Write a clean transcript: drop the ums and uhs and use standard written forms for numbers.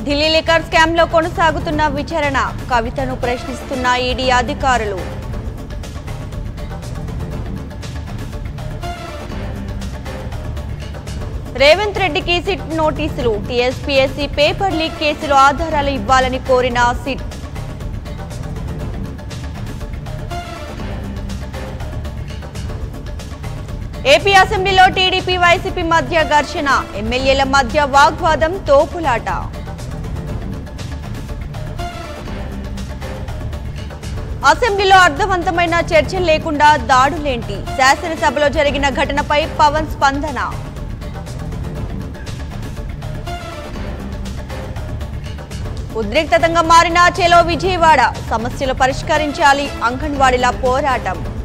Delhi liquor scam లో కొనసాగుతున్న విచారణ, కవితను ప్రశ్నిస్తున్న ఈడీ అధికారులు. రేవంత్ రెడ్డికి సిట్ నోటీసులు, టీఎస్పీఎస్సీ పేపర్ లీక్ కేసులో ఆధారాలు ఇవ్వాలని కోరిన సిట్. ఏపీ అసెంబ్లీలో టీడీపీ వైసీపీ మధ్య ఘర్షణ, ఎమ్మెల్యేల మధ్య వాగ్వాదం, తోపులాట. అసెంబ్లీలో అర్థవంతమైన చర్చలు లేకుండా దాడులేంటి? శాసనసభలో జరిగిన ఘటనపై పవన్ స్పందన. ఉద్రిక్తతంగా మారిన చెలో విజయవాడ, సమస్యలు పరిష్కరించాలి, అంగన్వాడీల పోరాటం.